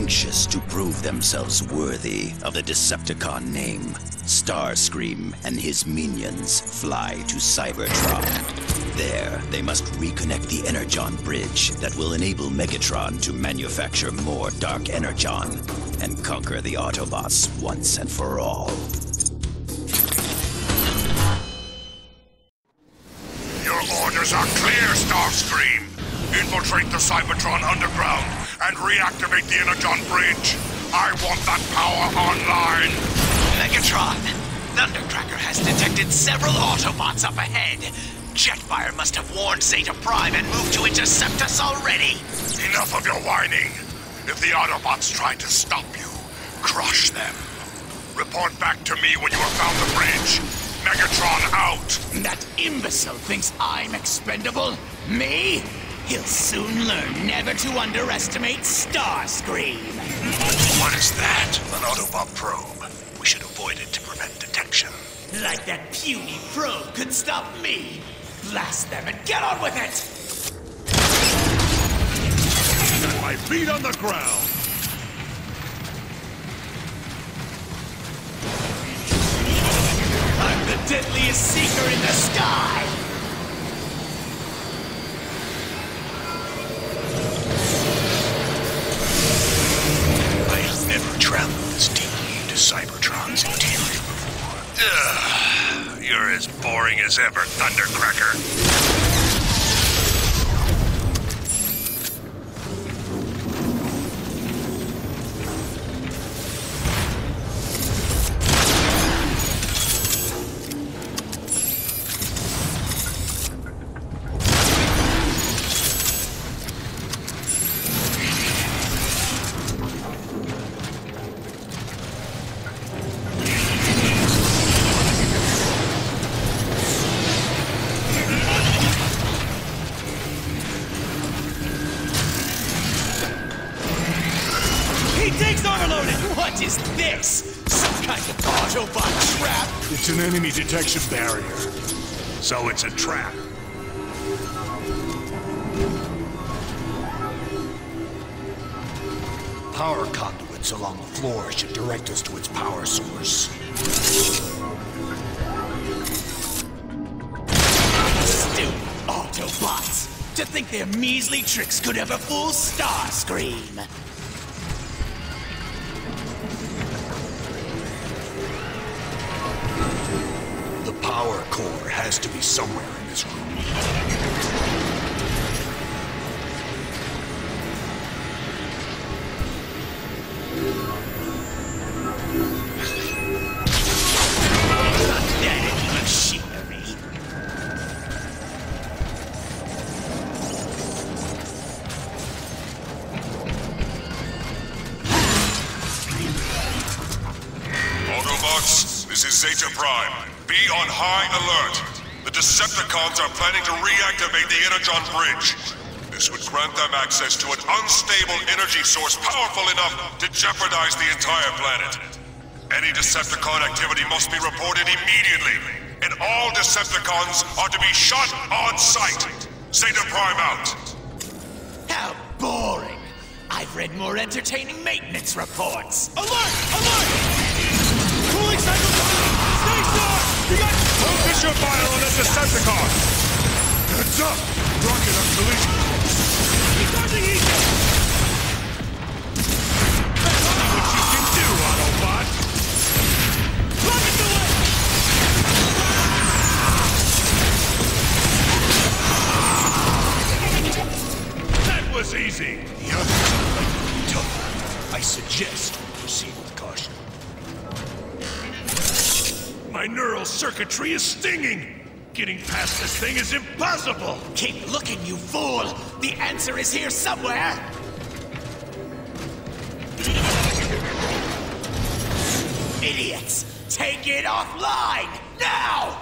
anxious to prove themselves worthy of the Decepticon name, Starscream and his minions fly to Cybertron. There, they must reconnect the Energon Bridge that will enable Megatron to manufacture more Dark Energon and conquer the Autobots once and for all. Your orders are clear, Starscream. Infiltrate the Cybertron underground and reactivate the Energon Bridge. I want that power online. Megatron, Thundercracker has detected several Autobots up ahead. Jetfire must have warned Zeta Prime and moved to intercept us already. Enough of your whining. If the Autobots try to stop you, crush them. Report back to me when you have found the bridge. Megatron out! That imbecile thinks I'm expendable? Me? He'll soon learn never to underestimate Starscream. What is that? An Autobot probe. We should avoid it to prevent detection. Like that puny probe could stop me. Blast them and get on with it! Got my feet on the ground! I'm the deadliest seeker in the sky! I've never traveled this deeply into Cybertron's interior before. Ugh, you're as boring as ever, Thundercracker. What is this? Some kind of Autobot trap? It's an enemy detection barrier. So it's a trap. Power conduits along the floor should direct us to its power source. Stupid Autobots! To think their measly tricks could ever fool Starscream! The power core has to be somewhere in this room. Autobots, this is Zeta Prime. Be on high alert. The Decepticons are planning to reactivate the Energon Bridge. This would grant them access to an unstable energy source powerful enough to jeopardize the entire planet. Any Decepticon activity must be reported immediately, and all Decepticons are to be shot on sight. Zeta Prime out. How boring! I've read more entertaining maintenance reports. Alert! Alert! Cooling cycle! Stay sharp! We got Focus your fire on the Decepticon! Heads up! Rocket up collision! Charging easy! Let's see what you can do, Autobot! Rocket delay! That was easy! The others are likely to be tougher. I suggest we proceed with caution. My neural circuitry is stinging! Getting past this thing is impossible! Keep looking, you fool! The answer is here somewhere! Idiots! Take it offline! Now!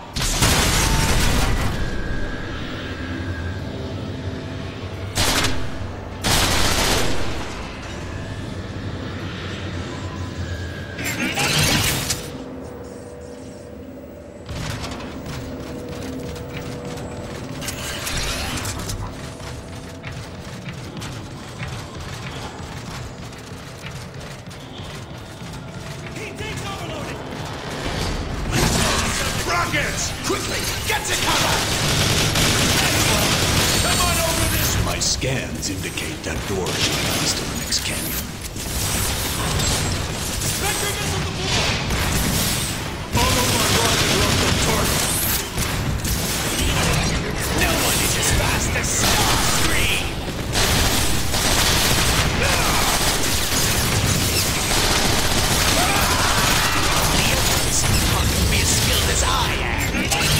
Quickly, get to cover! Come on over this way! My scans indicate that door leads to the next canyon. Spectre missile deployed! Follow my rocket launcher target! No one is as fast as Starscream! The others aren't be as skilled as I am!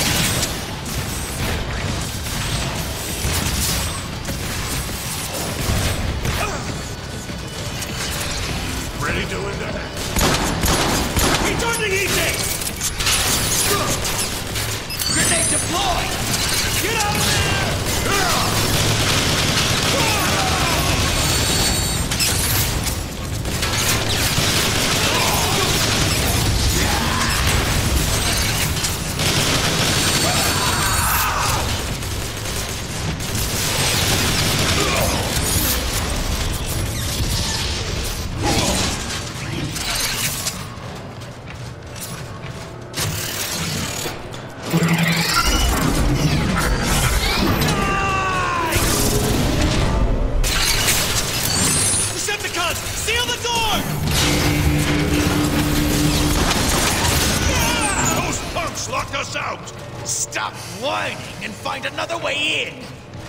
Ready to attack? Returning EJ! Grenade deployed! Get out of there! Decepticons, seal the door! Those punks locked us out! Stop whining and find another way in!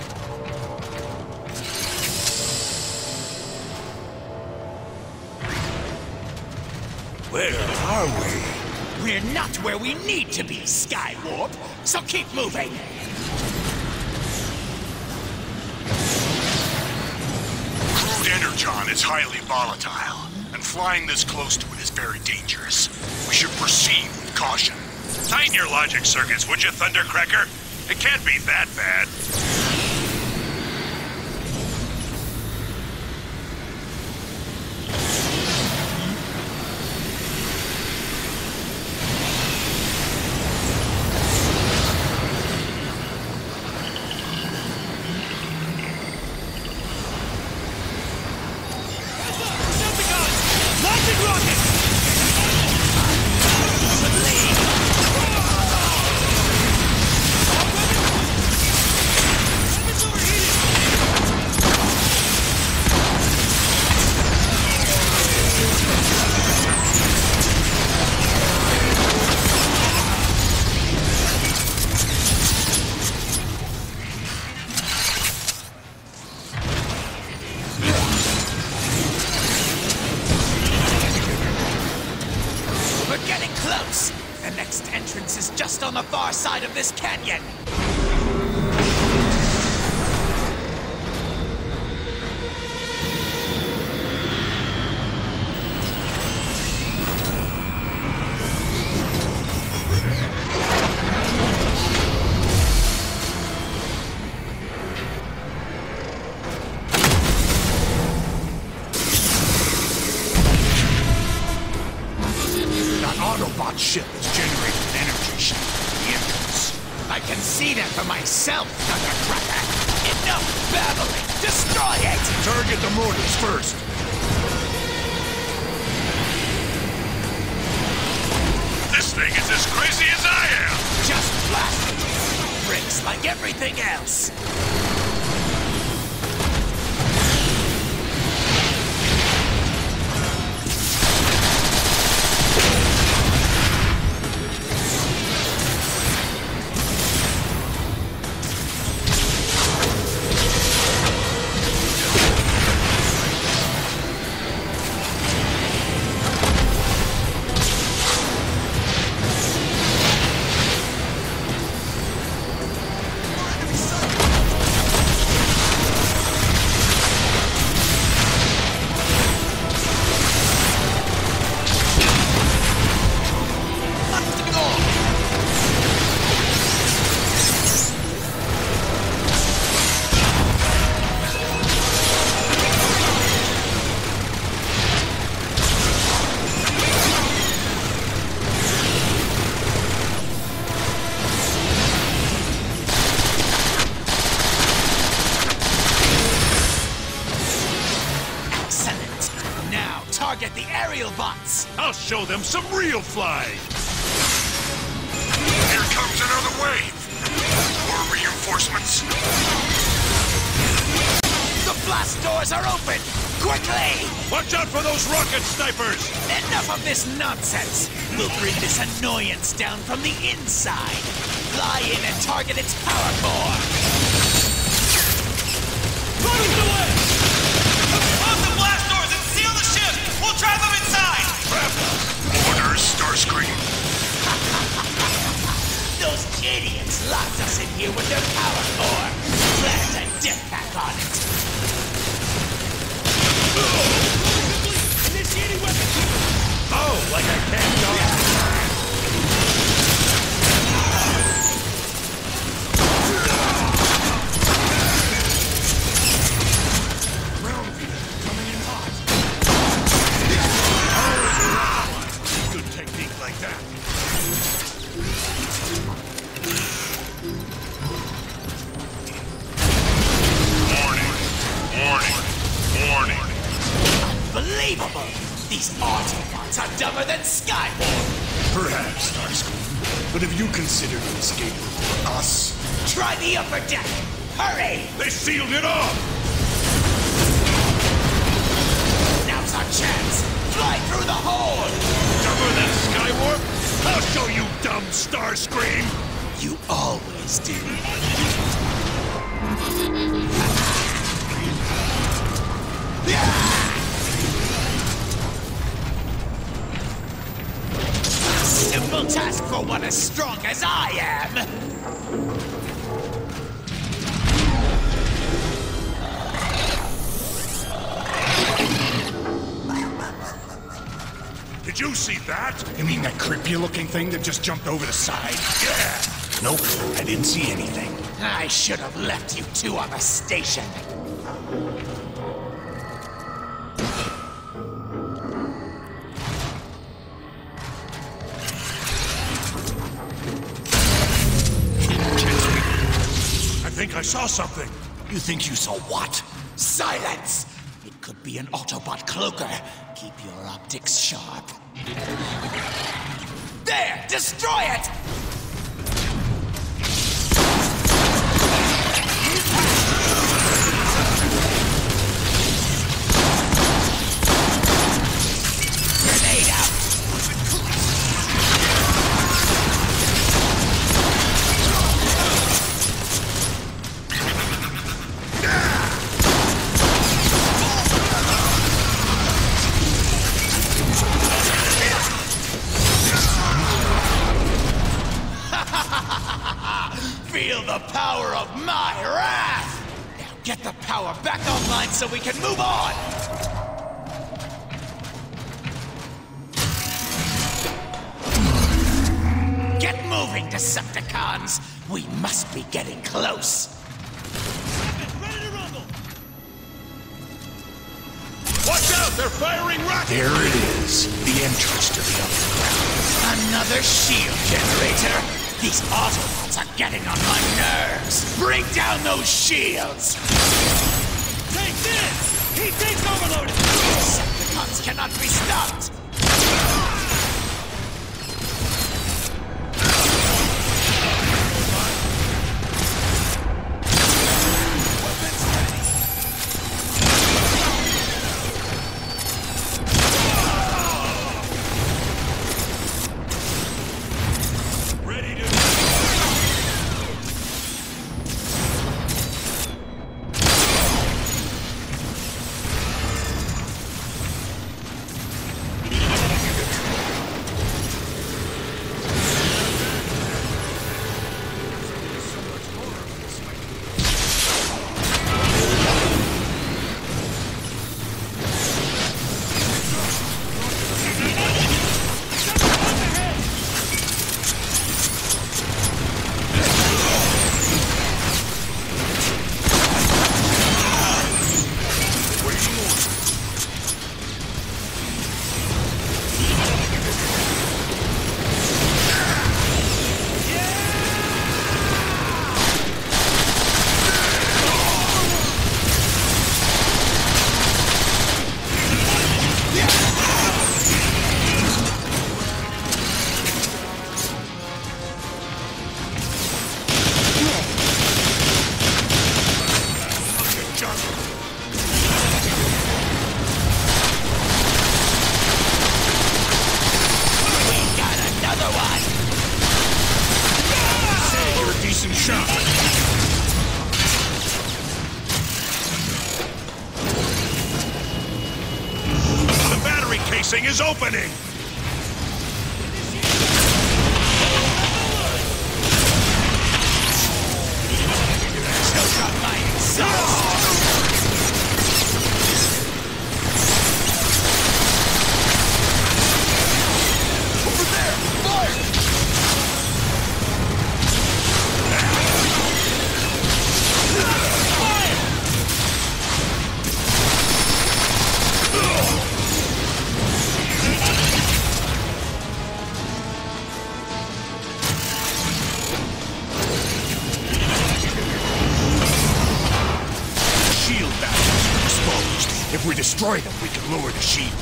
Where are we? We're not where we need to be, Skywarp, so keep moving! Crude energon is highly volatile, and flying this close to it is very dangerous. We should proceed with caution. Tighten your logic circuits, would you, Thundercracker? It can't be that bad. Decepticons! Launching rockets! Weapons overheating! We're getting close! The next entrance is just on the far side of this canyon! That Autobot ship is generating an energy shield at the entrance. I can see that for myself, Thundercracker! Enough babbling! Destroy it! Target the mortars first. This thing is as crazy as I am! Just blast it! Breaks like everything else! Target the aerial bots! I'll show them some real flying. Here comes another wave! More reinforcements! The blast doors are open! Quickly! Watch out for those rocket snipers! Enough of this nonsense! We'll bring this annoyance down from the inside! Fly in and target its power core! Close the way! Close the blast doors and seal the ship! We'll trap them inside! Orders, Starscream. Those idiots locked us in here with their power core! Plant a death pack on it! Initiating weapon! Oh, like I can't dodge. Coming in hot. Good technique like that. Warning. Unbelievable! These Autobots are dumber than Skywarp! Perhaps, Starscream. But have you considered an escape for us? Try the upper deck! Hurry! They sealed it off! Now's our chance! Fly through the hole! Dumber than Skywarp? I'll show you, dumb Starscream! You always do. Simple task for one as strong as I am! Did you see that? You mean that creepy-looking thing that just jumped over the side? Yeah! Nope, I didn't see anything. I should have left you two on the station. I think I saw something. You think you saw what? Silence! It could be an Autobot cloaker. Keep your optics sharp. There! Destroy it! Grenade out! Feel the power of my wrath! Now get the power back online so we can move on! Get moving, Decepticons! We must be getting close! Ready to rumble! Watch out! They're firing rockets! There it is, the entrance to the underground. Another shield generator! These Autobots are getting on my nerves! Bring down those shields! Take this! Heat tank's overloaded! Decepticons cannot be stopped! Ready to... crossing is opening! Choke on my exhaust! Over there! Fire! Shield batteries are exposed. If we destroy them, we can lower the shield.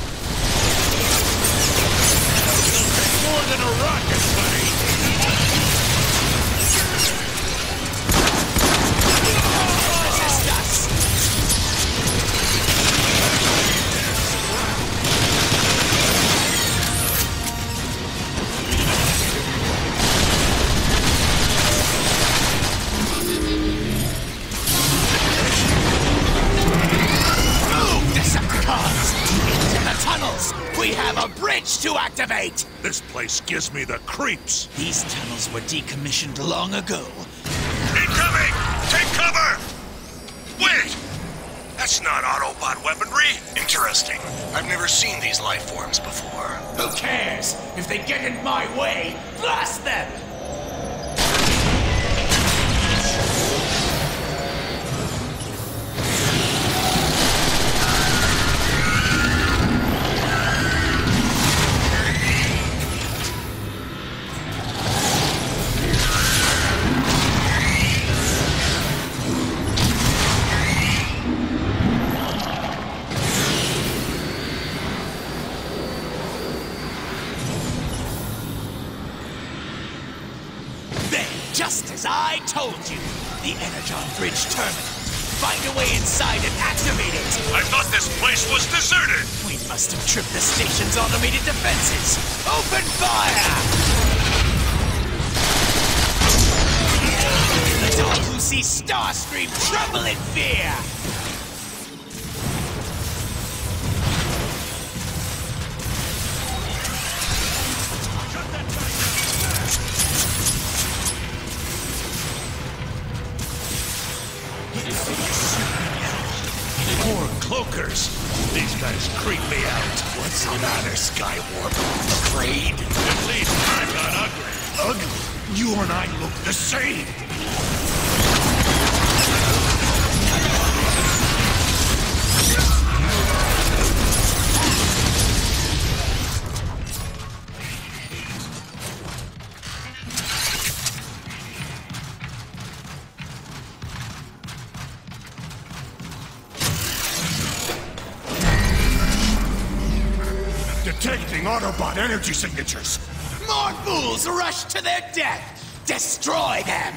It'll take more than a rocket, buddy! Resist us! Move, Decepticons! Into the tunnels! We have a bridge to activate! This place gives me the creeps! These tunnels were decommissioned long ago. Incoming! Take cover! Wait! That's not Autobot weaponry. Interesting. I've never seen these life forms before. Who cares? If they get in my way, blast them! Then, just as I told you, the Energon Bridge terminal. Find a way inside and activate it! I thought this place was deserted! We must have tripped the station's automated defenses! Open fire! Let all who see Starscream tremble in fear! More cloakers! These guys creep me out. What's the matter, Skywarp? Afraid? At least I'm not ugly. Ugly? You and I look the same! Detecting Autobot energy signatures! More fools rush to their death! Destroy them!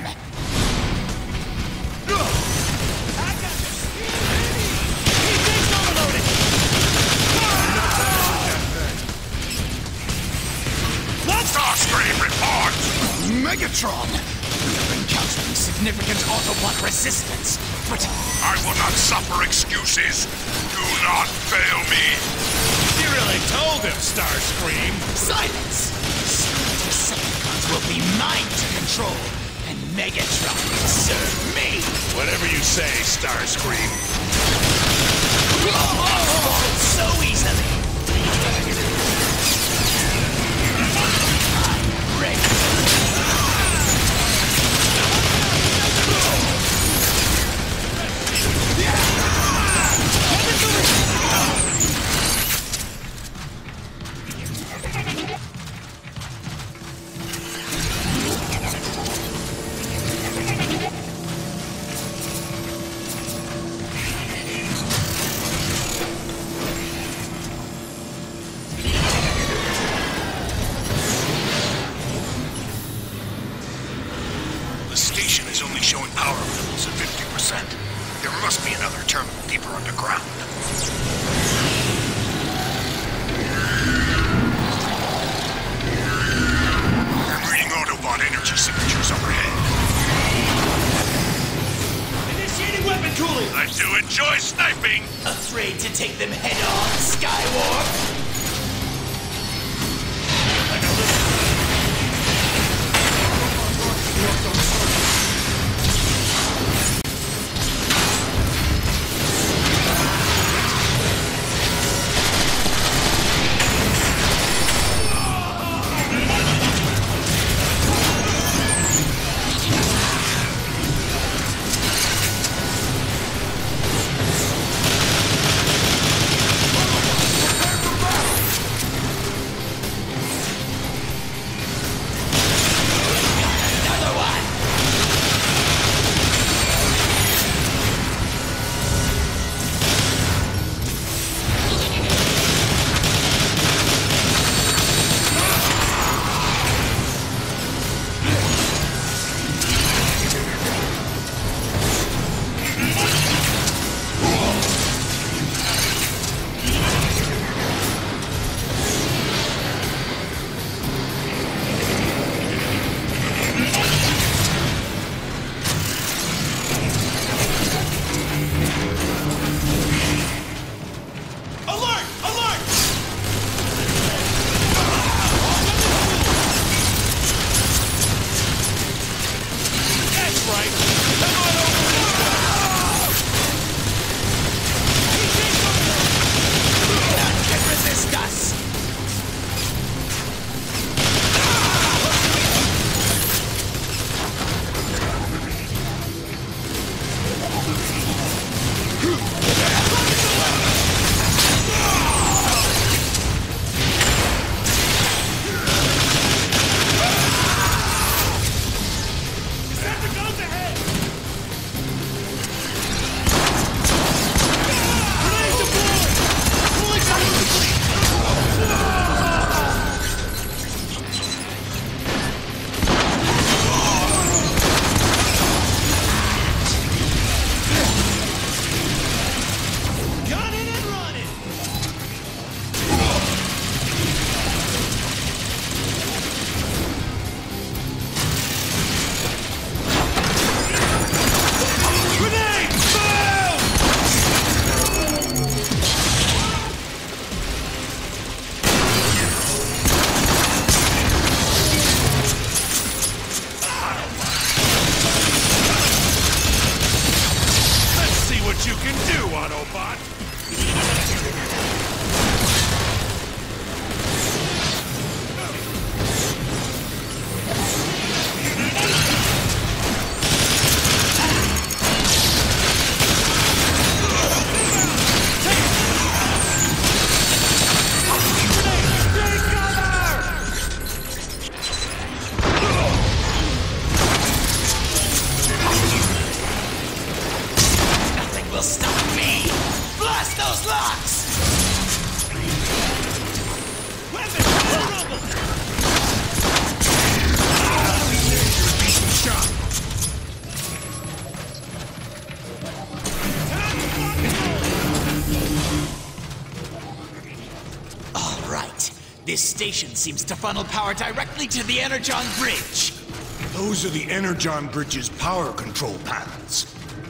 Starscream, report! Megatron! We are encountering significant Autobot resistance, but I will not suffer excuses. Do not fail me. You really told him, Starscream! silence! Soon Decepticons will be mine to control, and Megatron will serve me! Whatever you say, Starscream. So easily! I'm ready! The station is only showing power levels at 50%. There must be another terminal deeper underground. I'm reading Autobot energy signatures overhead. Initiating weapon cooling! I do enjoy sniping! Afraid to take them head on, Skywarp? will stop me! Blast those locks! Weapon, vulnerable! Shot. All right. This station seems to funnel power directly to the Energon Bridge. Those are the Energon Bridge's power control panels.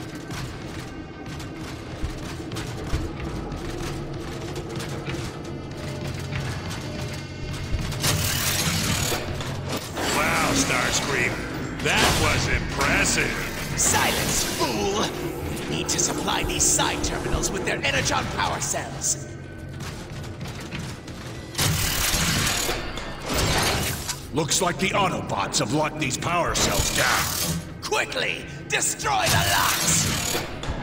Wow, Starscream. That was impressive. Silence, fool! We need to supply these side terminals with their Energon power cells. Looks like the Autobots have locked these power cells down. Quickly, destroy the locks!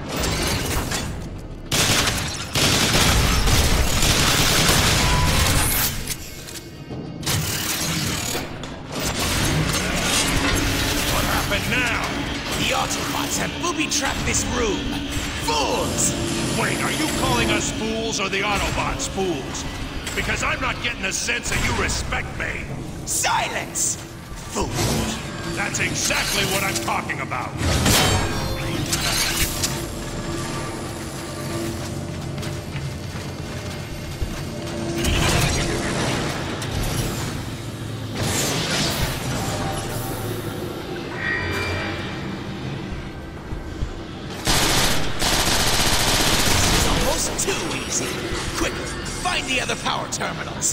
What happened now? The Autobots have booby-trapped this room. Fools! Wait, are you calling us fools or the Autobots fools? Because I'm not getting a sense that you respect me. Silence! Fool! That's exactly what I'm talking about. Almost too easy. Quick, find the other power terminals.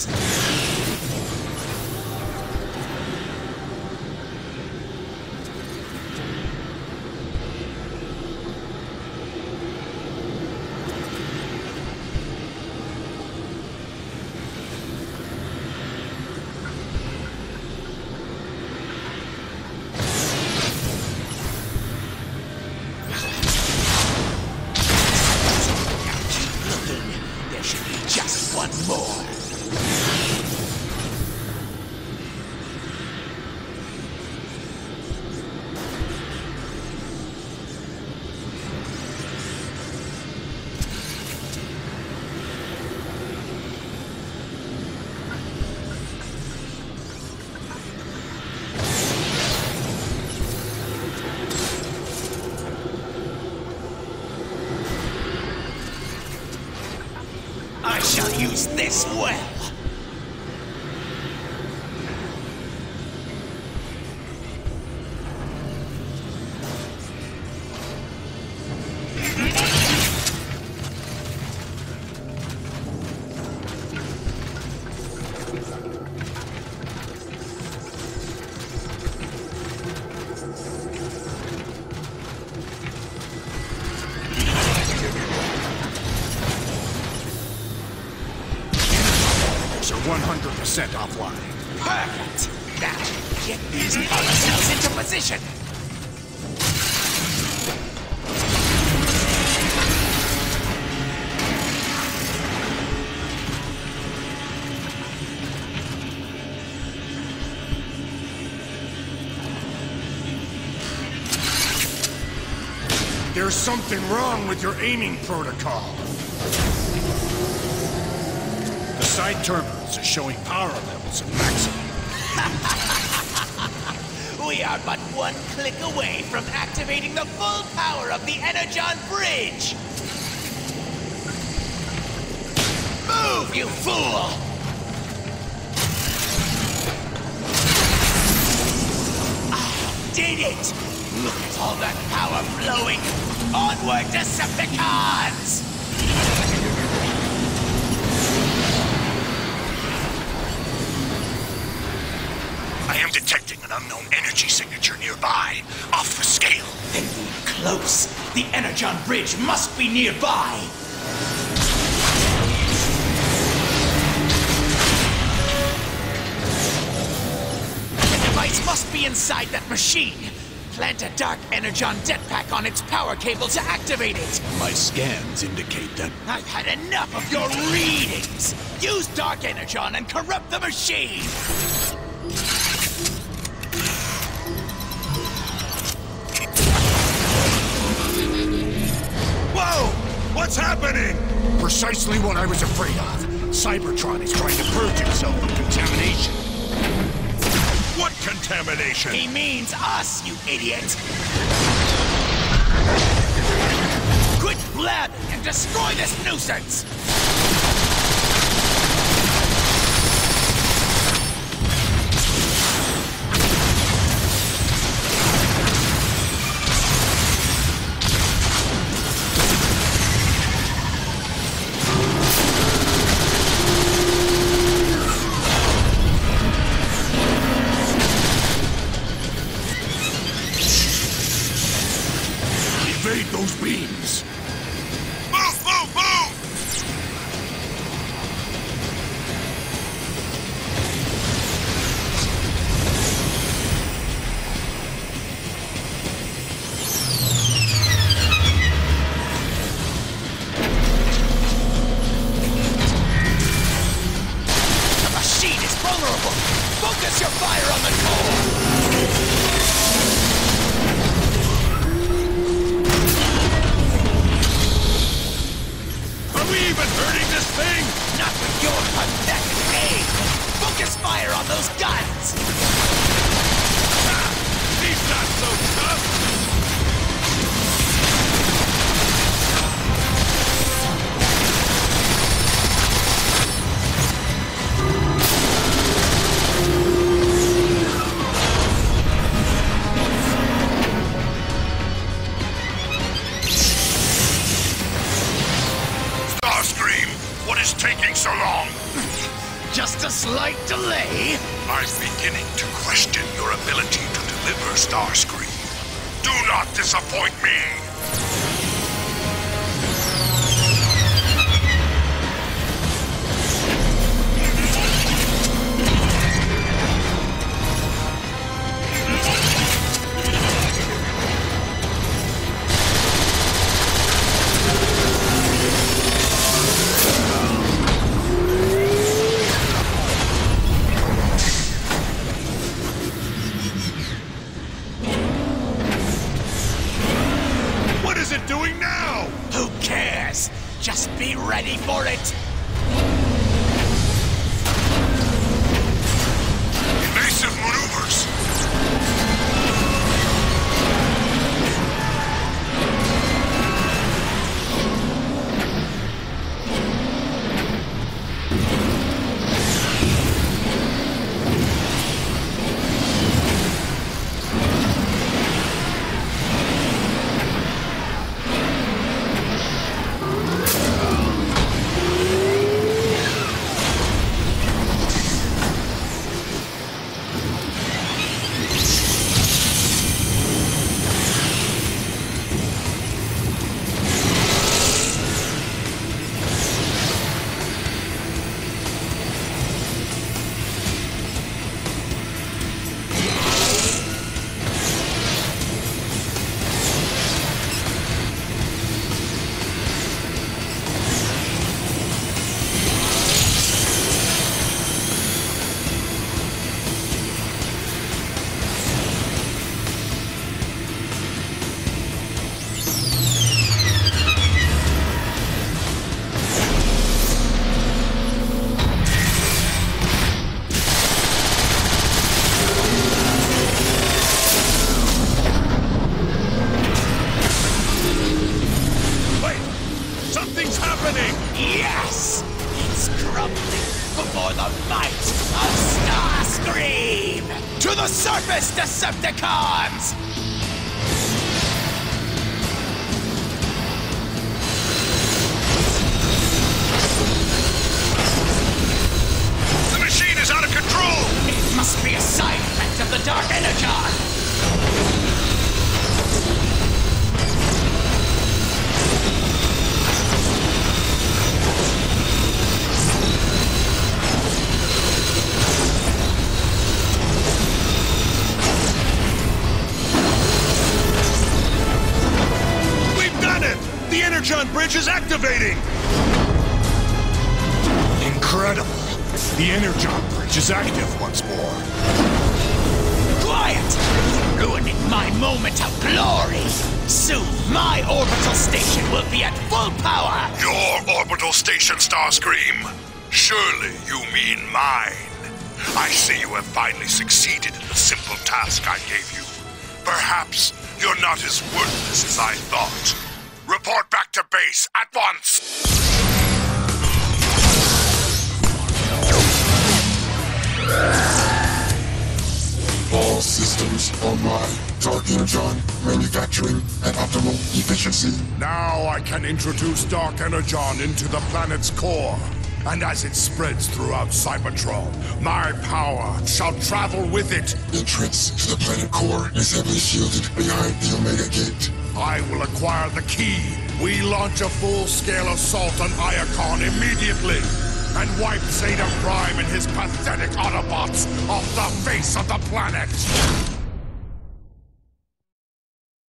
There should be just one more. I shall use this well. Are 100% offline. Perfect. Now, get these power cells into position. There's something wrong with your aiming protocol. The side terminals are showing power levels at maximum. We are but one click away from activating the full power of the Energon Bridge. Move, you fool! I did it! Look at all that power flowing! Onward, Decepticons! I am detecting an unknown energy signature nearby, off the scale. Then move close. The Energon Bridge must be nearby. The device must be inside that machine. Plant a Dark Energon jetpack on its power cable to activate it. My scans indicate that. I've had enough of your readings. Use Dark Energon and corrupt the machine. Whoa! What's happening? Precisely what I was afraid of. Cybertron is trying to purge himself of contamination. What contamination? He means us, you idiot! Quit blabbing and destroy this nuisance! Evade those beams! Move, move, move! The machine is vulnerable! Focus your fire on the core! Are we even hurting this thing? Not with your pathetic aim! Focus fire on those guns! Ah, he's not so tough! Starscream, what is taking so long? Just a slight delay? I'm beginning to question your ability to deliver, Starscream. Do not disappoint me! What is it doing now? Who cares? Just be ready for it! Evasive maneuvers! Yes! It's crumbling before the might of Starscream! To the surface, Decepticons! The machine is out of control! It must be a side effect of the Dark Energon! The Energon Bridge is activating! Incredible! The Energon Bridge is active once more. Quiet! You're ruining my moment of glory. Soon, my orbital station will be at full power. Your orbital station, Starscream? Surely you mean mine. I see you have finally succeeded in the simple task I gave you. Perhaps you're not as worthless as I thought. Report back to base at once! All systems online. Dark Energon, manufacturing at optimal efficiency. Now I can introduce Dark Energon into the planet's core. And as it spreads throughout Cybertron, my power shall travel with it. Entrance to the planet core is heavily shielded behind the Omega Gate. I will acquire the key. We launch a full-scale assault on Iacon immediately. And wipe Zeta Prime and his pathetic Autobots off the face of the planet!